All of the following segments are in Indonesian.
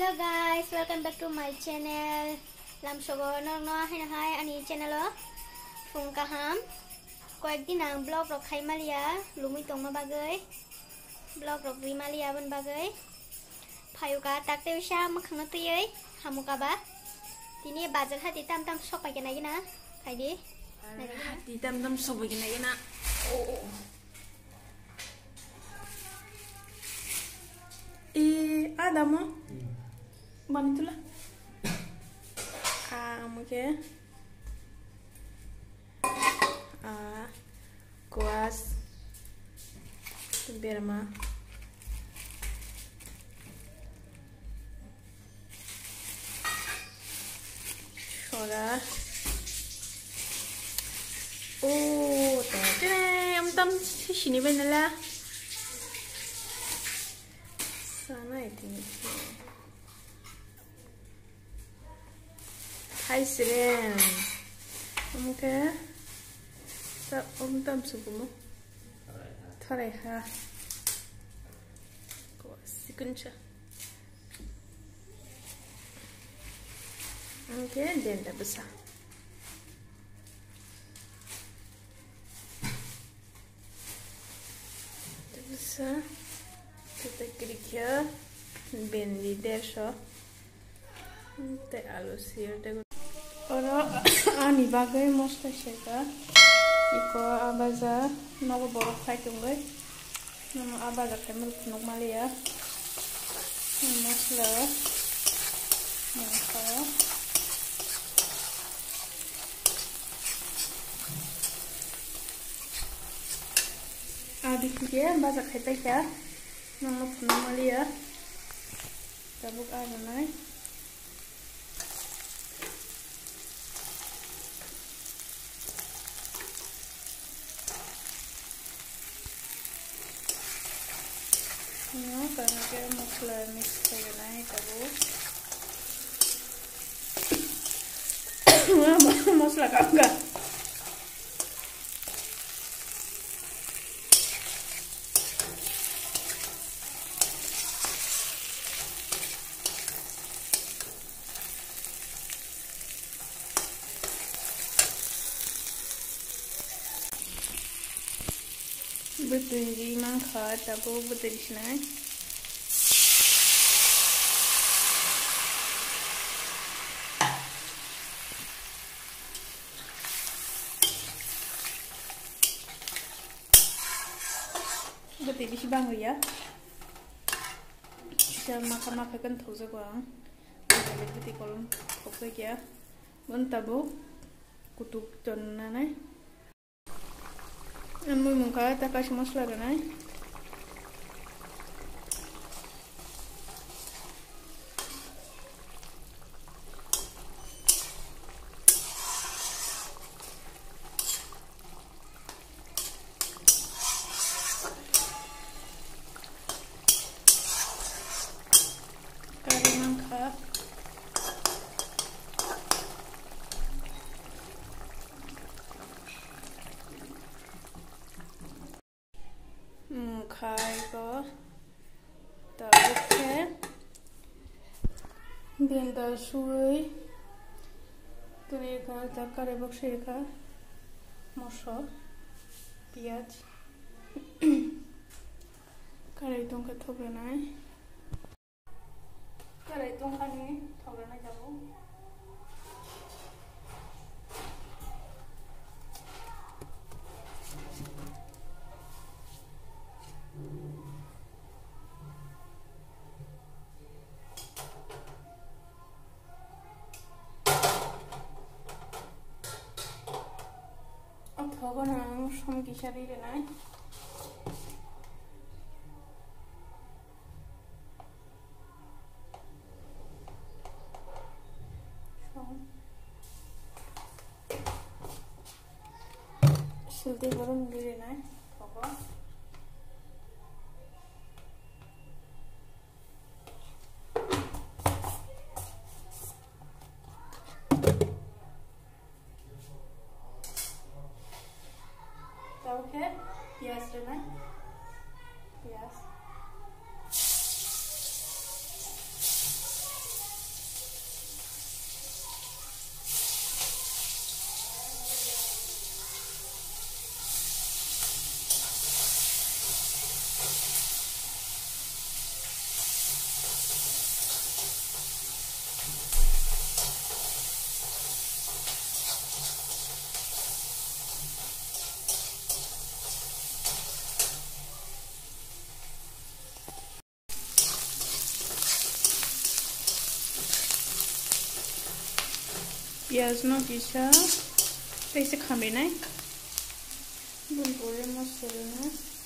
Hello guys, welcome back to my channel. Làm sogo no hay na hai ani channel lo. Phung kaham. Koekdin ang blog rok khai malia, lumi tong ma bagay. Blog rok ri malia ban bagay. Phayuka takte usha makhang na tuyay. Hamuka ba? Tini bazar hati tam tam sok pagi na gina. Kaidi. Hati tam tam sok pagi na gina. Oh. Ada mo? Bani tu lah. Kamu ke? Kuas. Biar mah. Soda. Oh, teh. Am sini benar. Sana itu. Hai seren. Oke. Tak tam suku mu. Thare ha. Ko sikuncha. Oke, dan dah besar. Dah besar. Kita kerja bendi derso, te alu sir te. Orang ani bagai mosla sheka, iko abaza nawa borok khai tunggai, nama abaza kemel punuk malia, mosla, mosla. Adik dia abaza khai teka. Nama punuk malia, tabuk ada nai. Karena kita masla mix kayak nai tabuk. Masla kagak. Betul ji mangkha tabu betul sini. Betul sih bang ya. Kita makan kan tahu sekarang. Betul kolom kopi ya. Bun tabu kutuk jonna nih. Ambil muka tak kasih masla kan? Kari mangka. Khai có tao khé biên tao suối tụi ka takaরে বক্সে রেখা মশলা পেঁয়াজ কারাই টঙ্কা থবড়ে নাই কারাই টঙ্কা নিয়ে থবড়ে নাই যাবো Thogor nang som kisari re nai. Silti borom dire nai. Thogor. Okay. Yes, Renai. Yes. पियाज नो किसा कैसे खामे नाय बुनपुरे मसाला ना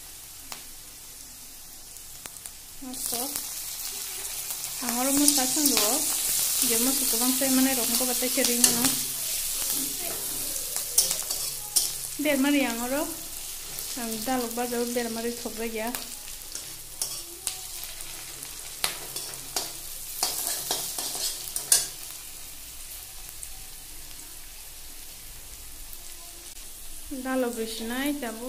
मस्त आंगरो मसा संदो जे मसा को बंग से मने रोकन को बताई चेरिंग ना बेरमारी आंगरो दालक बाजाव बेरमारी थोबरा गया दालक बिसनाय ताबो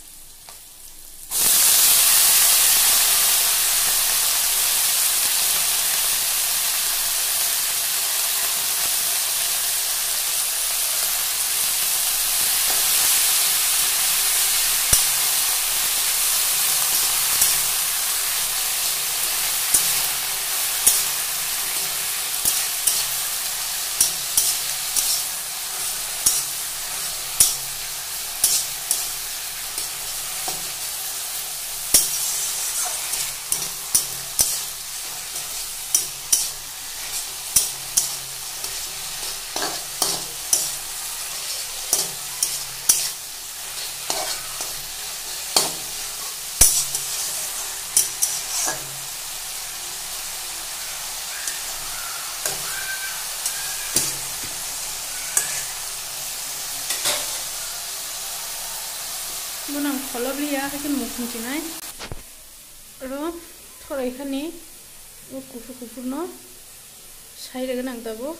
बुनां खलबलिया हाकिन मुखुंचिनाय रो थरायखानि कुफुर कुफुर न साइरे गोनां दाबो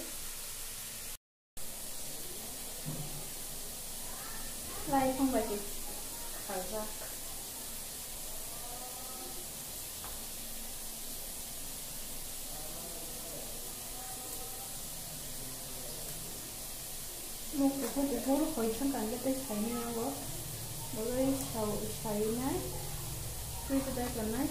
लाइ फंबायदि खाजा कुफुर कुफुर हयथां गानगेते साइनि नांगौ बोरै साइनाय फ्रिज दाय करनाय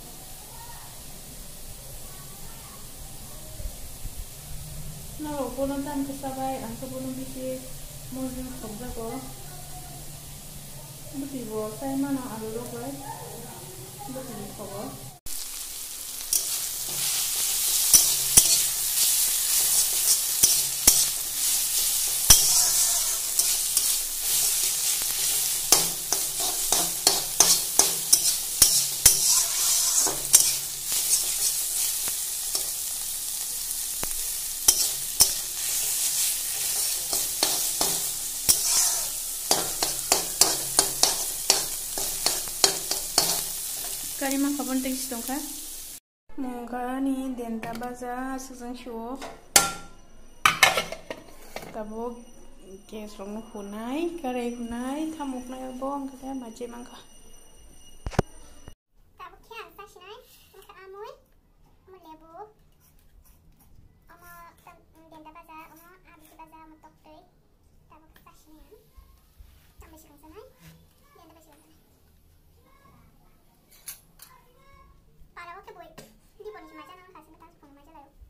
ना रोकोनो दाम केसाबाय आंखो बोनो बिसि मजन खबजागो बुतिबो साइ माना आलु रोबाय बुतिबो खबर Kari mak kapan tinggi dong kan? Mungkin nih denta baza sesuatu show. Tabo gas rong hunai, kari hunai, thamuk nai bong kita macam mangka. Tabo kian sasinai, masa amoy, lebu, denta baza, abis baza mutok deh. Tabo sasinai, tambah sikang sanai, denta baza sanai. Boy, di bawah ni macam orang kasih betul sepuluh macam lalu.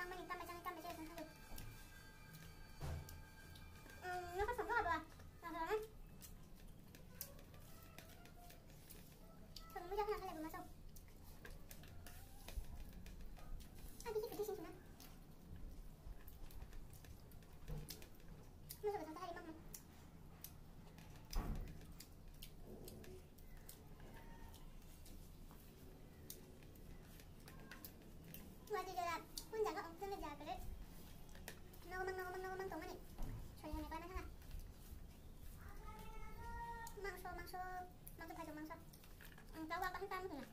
đang mình cam bay chơi không được. Nó có sống rất là được. Rồi đấy. Thường mới cho cái này vừa mà xong. Đi cái gì xuống nè. Nó rồi thằng ta đi măng. Ngoài thì là 혼자 가 엄청 자 그래. 너만 동안에 저희가 내가 하나 하나. 망소 파죠 망소. 저거 아까 한땀 그냥.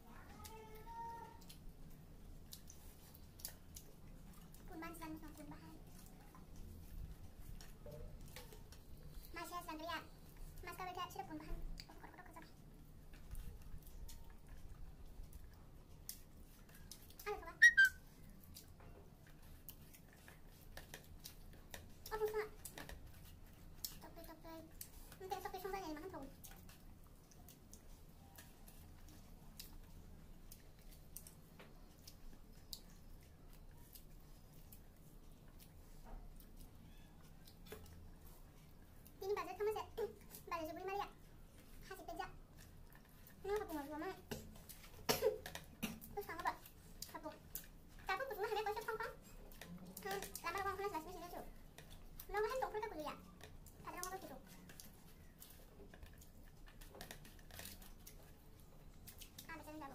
분만 산 분만. 마시아 산드리아. 마스카베타 시럽 분만. Tapi không ra ngày mà ăn thùng. Ini budget kamu sih? Budget beli Maria. Hasil pizza. Ini apa bunga bunga? Terus kamu apa? Apa? Tapi bunga hari kau siapa kau? Lama kau kena jelas mesti tu. Lo kan tunggu kita kuliah. Ada orang apa tu? Jalo.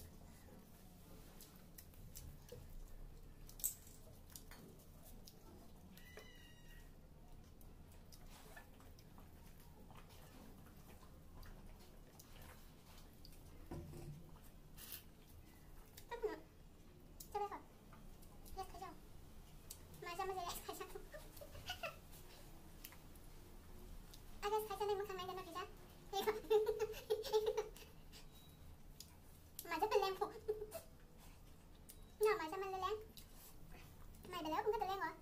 Coba kau. Lihat kau. Macam lihat kau. Ada kau yang makan makan pizza. Mày rất là len phục. Nào mày sao mày lên len? Mày đã léo không có tự len rồi.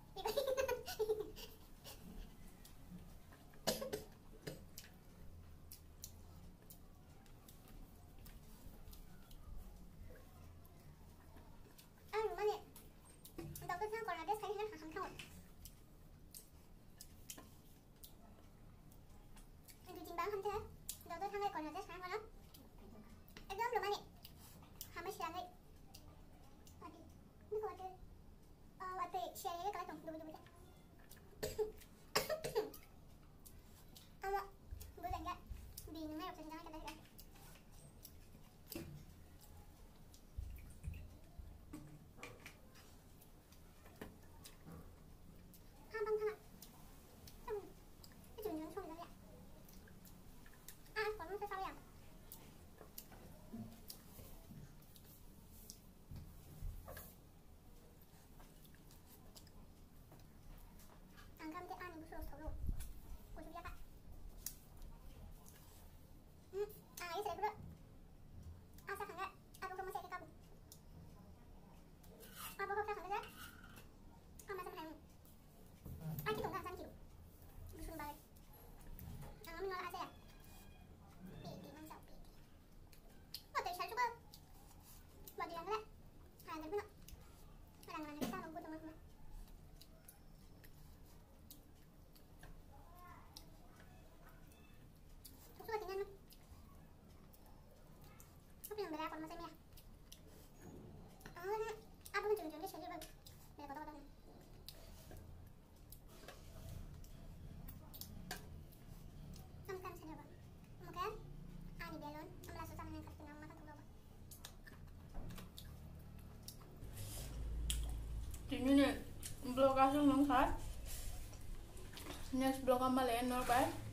Đúng rồi nè. Đầu tôi sang còn là cái thấy nó hẳn không. Anh tôi trình báo không thế. Đầu tôi sang đây còn là cái sáng rồi đó. Belum belum nih. Hama siang nih. Tadi. Ini kau ada. Waktu siang ini kalau tunggu dulu. Ama, gue enggak. Bingung ya waktu jangan kita kan. Bang thằng ạ. Cái chuyện nhớ xong rồi đấy ạ. Còn nó sao vậy? Angkat dia ani busuk solo. Busuk dia kak. Ini saya bro. Asa kan enggak? Aku kamu saya ke kamu. Apa kau kan enggak? Kamu sama kamu. Aku tunggu kan kilo. Busuk balik. Jangan menolak aja ya. Piti mantap piti. Oh, tadi saya juga. Buat dia enggak? Ada benar. Orang-orang kita nunggu teman-teman. Apa yang berapa macam ya? Apa yang jujur-jujur sih bang? Berapa tahun? Kan saja bang. Mungkin ani belon, ambil susah dengan kartu nama kan tuh. Ini nih blog asal nong saat. Next blog amal ya, nol bay.